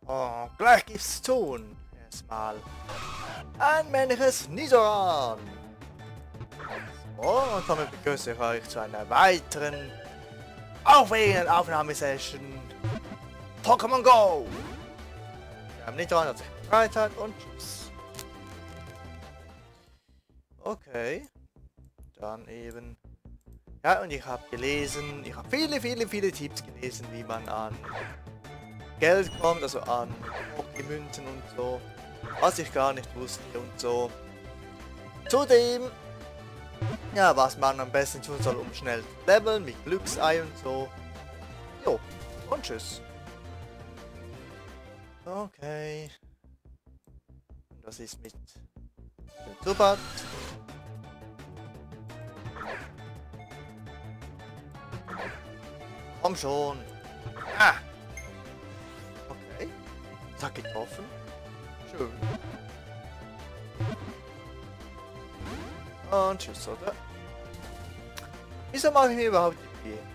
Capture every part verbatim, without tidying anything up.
Oh, gleich gibt's zu tun. Erstmal ein männliches Nidoran. So, und damit begrüße ich euch zu einer weiteren aufregenden Aufnahmesession Pokémon Go. Wir haben Nidoran, hat sich Freitag und tschüss. Okay. Dann eben. Ja, und ich habe gelesen, ich habe viele, viele, viele Tipps gelesen, wie man an Geld kommt, also an Pokémünzen und so, was ich gar nicht wusste und so. Zudem, ja, was man am besten tun soll, um schnell zu leveln, mit Glücksei und so. Jo, und tschüss. Okay. Und das ist mit dem Zubat. Komm schon. Ah. Okay. Zack, getroffen. Schön. Und tschüss, oder? Wieso mache ich mir überhaupt die Idee?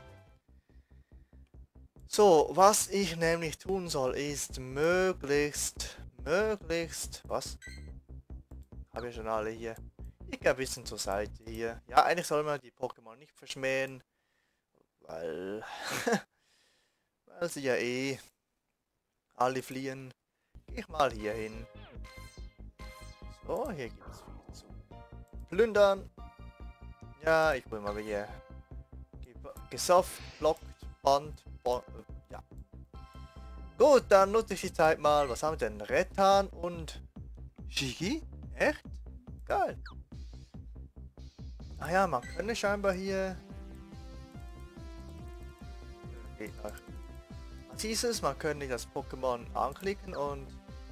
So, was ich nämlich tun soll, ist möglichst, möglichst, was? Habe ich schon alle hier. Ich gehe ein bisschen zur Seite hier. Ja, eigentlich soll man die Pokémon nicht verschmähen. Weil, weil sie ja eh alle fliehen. Geh ich mal hier hin. So, hier gibt es viel zu plündern. Ja, ich will mal hier gesoft, blockt, Band, Band, ja. Gut, dann nutze ich die Zeit mal. Was haben wir denn? Rettan und Shigi? Echt? Geil. Ah ja, man könnte scheinbar hier... Was hieß es? Man könnte das Pokémon anklicken und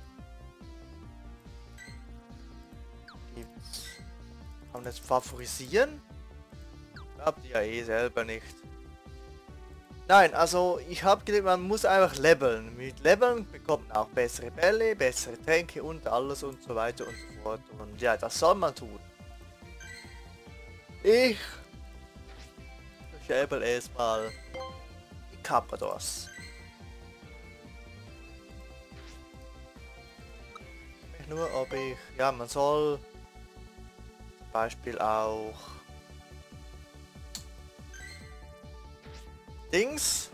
kann man das favorisieren? Glaubt ihr ja eh selber nicht. Nein, also ich habe gedacht, man muss einfach leveln. Mit Leveln bekommt man auch bessere Bälle, bessere Tränke und alles und so weiter und so fort. Und ja, das soll man tun. Ich schäbel erstmal Carpadors. Nur ob ich, ja, man soll zum Beispiel auch Dings,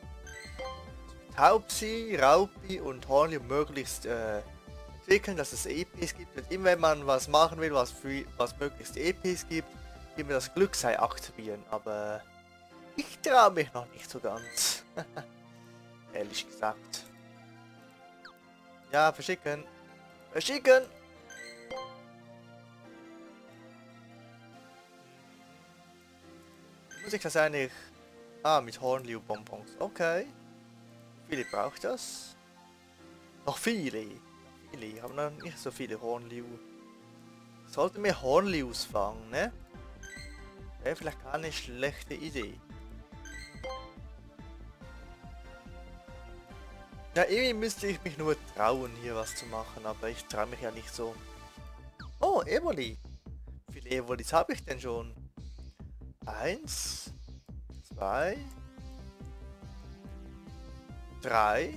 Taubsi, Raupi und Hornlium möglichst äh, entwickeln, dass es E Ps gibt. Und immer wenn man was machen will, was für was möglichst E Ps gibt, immer das Glücksei aktivieren. Aber ich traue mich noch nicht so ganz. Ehrlich gesagt. Ja, verschicken. Verschicken! Muss ich das eigentlich... Ah, mit Hornliu-Bonbons. Okay. Wie viele braucht das? Noch viele. Viele. Ich habe noch nicht so viele Hornliu. Sollte mir Hornlius fangen, ne? Wäre vielleicht keine schlechte Idee. Ja, irgendwie müsste ich mich nur trauen, hier was zu machen, aber ich traue mich ja nicht so. Oh, Evoli. Wie viele Evolis habe ich denn schon? Eins, zwei, drei,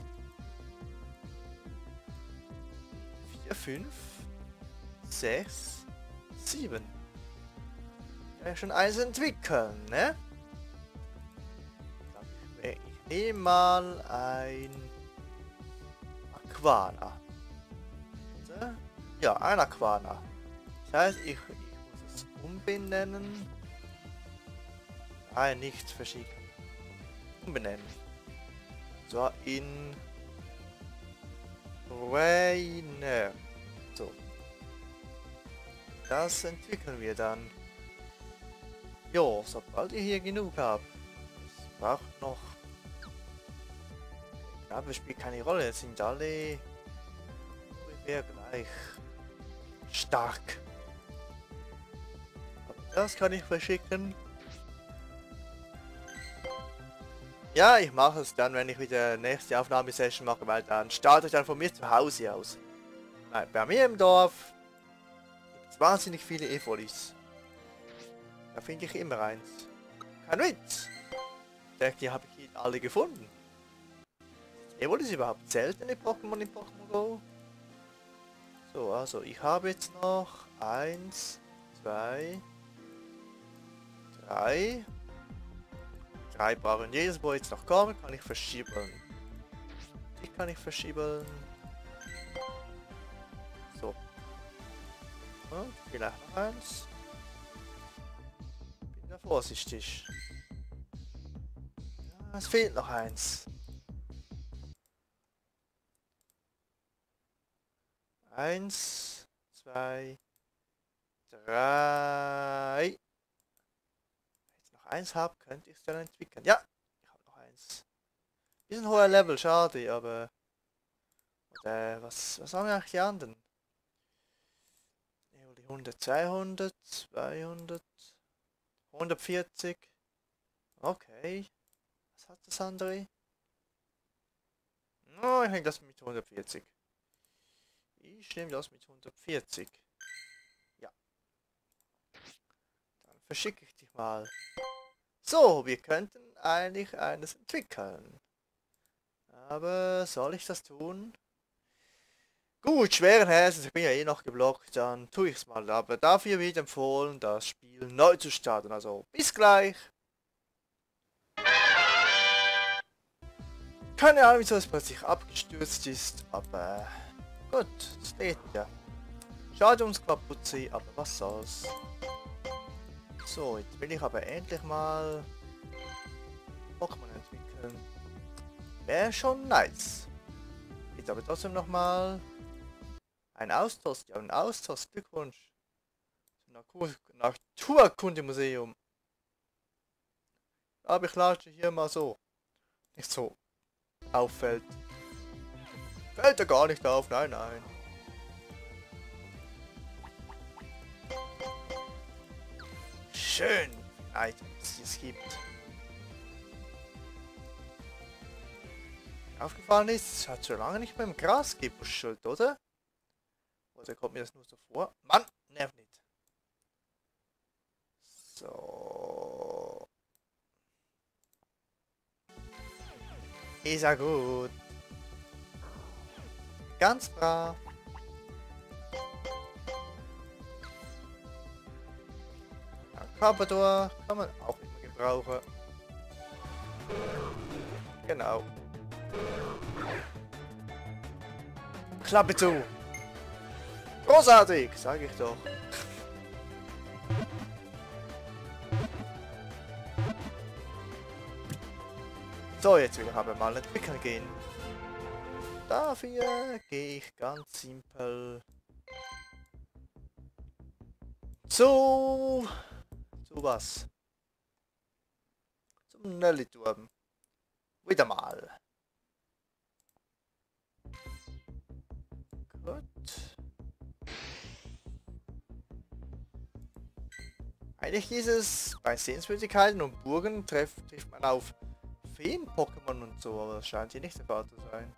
vier, fünf, sechs, sieben. Ja, schon eins entwickeln, ne? Ich nehme mal ein Aquana. Ja, ein Aquana. Das heißt, ich, ich muss es umbenennen. Nein, nicht verschicken. Umbenennen. So, in Rainer. So. Das entwickeln wir dann. Jo, sobald ihr hier genug habt. Es braucht noch... Ja, aber es spielt keine Rolle, jetzt sind alle ungefähr gleich stark. Aber das kann ich verschicken. Ja, ich mache es dann, wenn ich wieder nächste Aufnahmesession mache, weil dann starte ich dann von mir zu Hause aus. Nein, bei mir im Dorf gibt es wahnsinnig viele Evolis. Da finde ich immer eins. Kein Witz. Ich denke, die habe ich alle gefunden. Jawohl, ist überhaupt seltene Pokémon in Pokémon Go. So, also ich habe jetzt noch eins, zwei, drei. Drei brauchen jedes, wo jetzt noch kommen, kann ich verschieben. Die kann ich verschieben. So. Und vielleicht noch eins. Bin da vorsichtig. Ja, es fehlt noch eins. Eins, zwei, drei. Wenn ich noch eins habe, könnte ich es dann entwickeln. Ja, ich habe noch eins. Bisschen hoher Level, schade, aber... Und, äh, was, was haben wir eigentlich die anderen? Die hundert, zweihundert, zweihundert, hundertvierzig. Okay. Was hat das andere? Oh, ich nehme das mit hundertvierzig. Ich nehme das mit hundertvierzig. Ja. Dann verschicke ich dich mal. So, wir könnten eigentlich eines entwickeln. Aber soll ich das tun? Gut, schweren Herzens, ich bin ja eh noch geblockt, dann tue ich es mal. Aber dafür wird empfohlen, das Spiel neu zu starten. Also, bis gleich. Keine Ahnung, wieso es plötzlich abgestürzt ist, aber gut, es geht ja. Schade ums Kapuze, aber was soll's. So, jetzt will ich aber endlich mal Pokémon entwickeln. Wäre schon nice. Jetzt aber trotzdem nochmal ein Austausch, ja ein Austausch, Glückwunsch. Naturkundemuseum. Aber ich latsche hier mal so. Nicht so auffällt. Fällt er gar nicht auf, nein, nein. Schön, Items, die es gibt. Aufgefallen ist, es hat schon lange nicht mehr im Gras gebuschelt, oder? Oder kommt mir das nur so vor? Mann, nerv nicht. So. Ist ja gut. Ganz brav. Ja, Carpador kann man auch immer gebrauchen. Genau. Klappe zu. Großartig, sage ich doch. So, jetzt will ich aber mal entwickeln gehen. Dafür gehe ich ganz simpel zu... zu was? Zum Nellyturm. Wieder mal. Gut. Eigentlich ist es bei Sehenswürdigkeiten und Burgen trifft, trifft man auf Feen-Pokémon und so, aber das scheint hier nicht der Fall zu sein.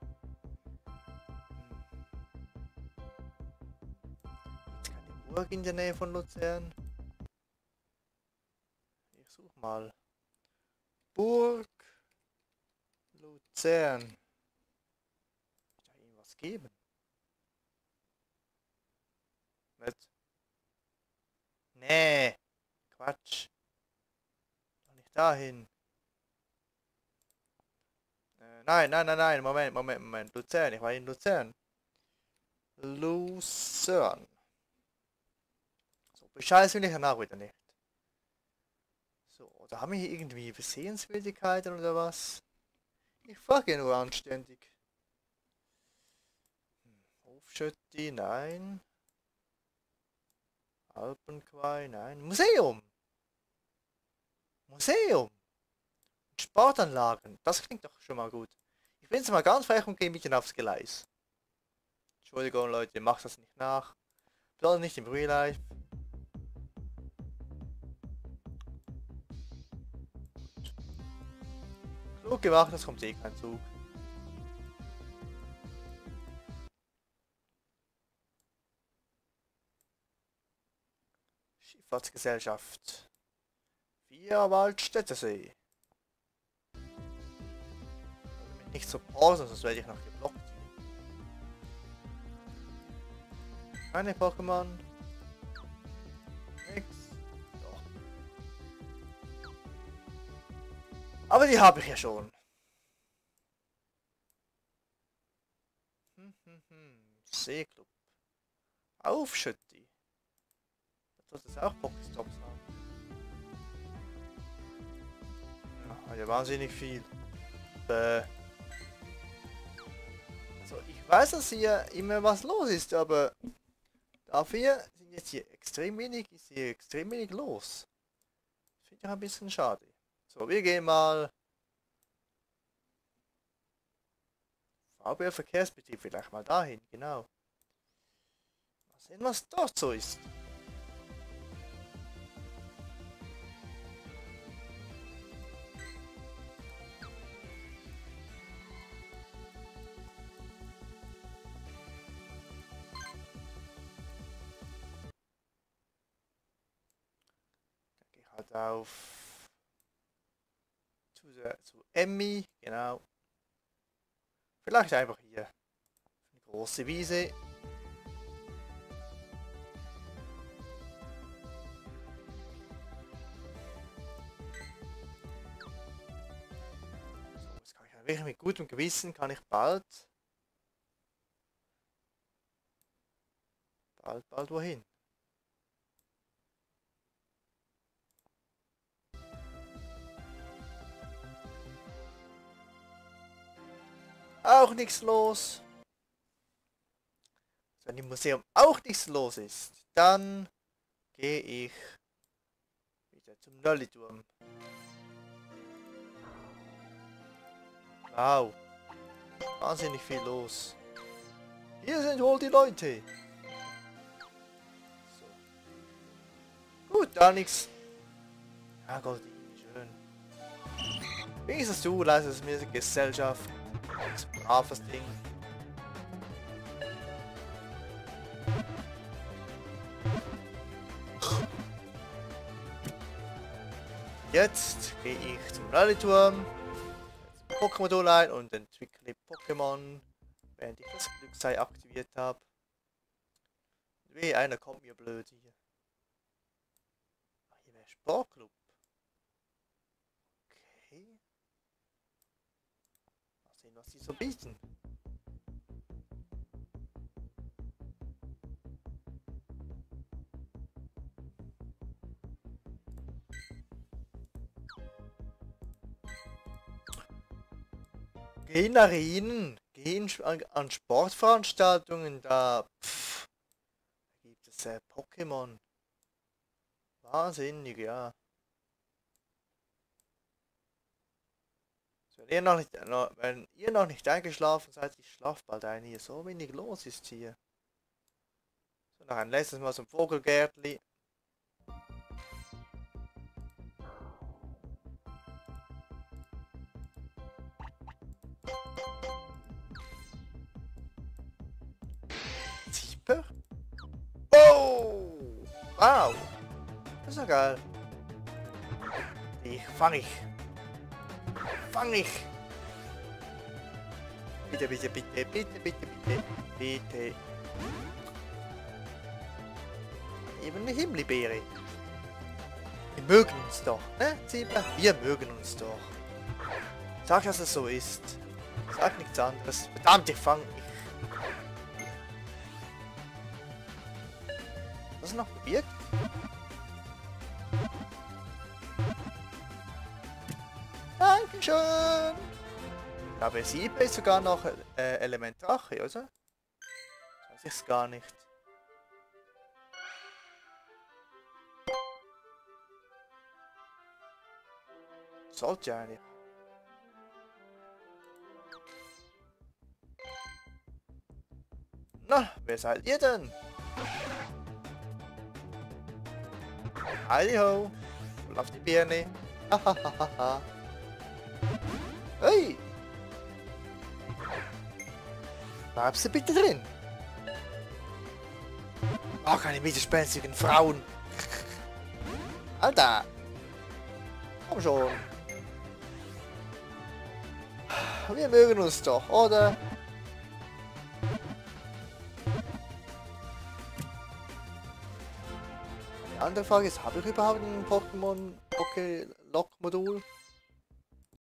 Jetzt keine Burg in der Nähe von Luzern. Ich suche mal. Burg Luzern. Muss da irgendwas geben? Nicht? Nee. Quatsch. Doch nicht dahin. Äh, nein, nein, nein, nein. Moment, Moment, Moment. Luzern. Ich war in Luzern. Luzern. So, Bescheid will ich danach wieder nicht. So, oder haben wir hier irgendwie Sehenswürdigkeiten oder was? Ich frage nur anständig. Hm, Hofschötti, nein. Alpenquai, nein. Museum! Museum! Sportanlagen, das klingt doch schon mal gut. Ich bin jetzt mal ganz frech und gehe mit ihnen aufs Gleis. Entschuldigung Leute, macht das nicht nach. Besonders nicht im Real Life. Klug gemacht, das kommt eh kein Zug. Schifffahrtsgesellschaft. Vierwaldstättersee. nicht supporten, sonst werde ich noch geblockt. Keine Pokémon. Nix. Doch. Aber die habe ich ja schon. Hm, hm, hm. Seeklub. Aufschütti. Da sollte es auch Pokéstops haben. Ja, ja, wahnsinnig viel. Äh. So, ich weiß, dass hier immer was los ist, aber dafür sind jetzt hier extrem wenig, ist hier extrem wenig los. Das finde ich ein bisschen schade. So, wir gehen mal. V B Verkehrsbetrieb vielleicht mal dahin, genau. Mal sehen, was dort so ist. Halt auf zu, der, zu Emmy, genau. Vielleicht einfach hier eine große Wiese. So, jetzt kann ich ja wirklich mit gutem Gewissen kann ich bald bald bald wohin. Auch nichts los. Wenn im Museum auch nichts los ist, dann gehe ich wieder zum Nölliturm. Wow. Wahnsinnig viel los. Hier sind wohl die Leute. So. Gut, da nichts. Ja Gott, schön. Wenigstens du leistest mir Gesellschaft. Braves Ding. Jetzt gehe ich zum Rallyturm, Pokémon-Modul ein und entwickle Pokémon, während ich das Glücksei aktiviert habe. Weh, einer kommt mir blöd hier. Ach, hier wäre Sportclub. Okay. Mal sehen, was die so bieten. Gehen Arenen, gehen an, an Sportveranstaltungen, da pff, gibt es äh, Pokémon. Wahnsinnig, ja. Wenn ihr noch nicht, wenn ihr noch nicht eingeschlafen seid, ich schlaf bald ein hier. So wenig los ist hier. So, noch ein letztes Mal zum Vogelgärtli. Zieper? Oh! Wow! Das ist ja geil. Die fang ich. Fang ich! Bitte, bitte, bitte, bitte, bitte, bitte, bitte. Eben eine Himbeere. Wir mögen uns doch, ne, Zieper? Wir mögen uns doch. Sag, dass es so ist. Sag nichts anderes. Verdammt, ich fang ich. Was ist noch probiert? Dankeschön! Aber Zieper ist sogar noch äh, Elementrache, oder? Weiß ich's gar nicht. Sollte ja eigentlich. Na, wer seid ihr denn? Heidi ho! Voll auf die Birne! Hahaha! Hey! Bleibst du bitte drin? Oh, keine widerspenstigen Frauen! Alter! Komm schon! wir mögen uns doch, oder? Eine andere Frage ist, habe ich überhaupt ein Pokémon Poké Lock Modul?